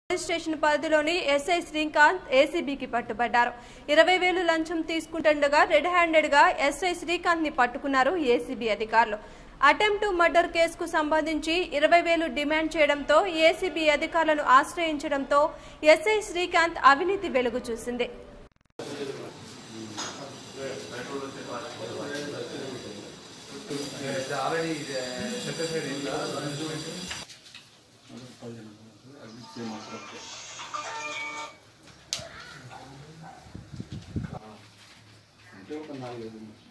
Station పరిధిలోని SI Srikanth ఏసీబీకి పట్టుబడ్డారు. 20,000 లంచం తీసుకుంటుండగా రెడ్ హ్యాండెడ్ గా ఎస్ఐ శ్రీకాంత్ ని పట్టుకున్నారు ఏసీబీ అధికారులు. అటెంప్ట్ మర్డర్ కేసుకు సంబంధించి 20,000 డిమాండ్ చేయడంతో ఏసీబీ అధికారులను ఆశ్రయించడంతో ఎస్ఐ శ్రీకాంత్ అవినీతి వెలుగు చూసింది. అంటే ఒక 4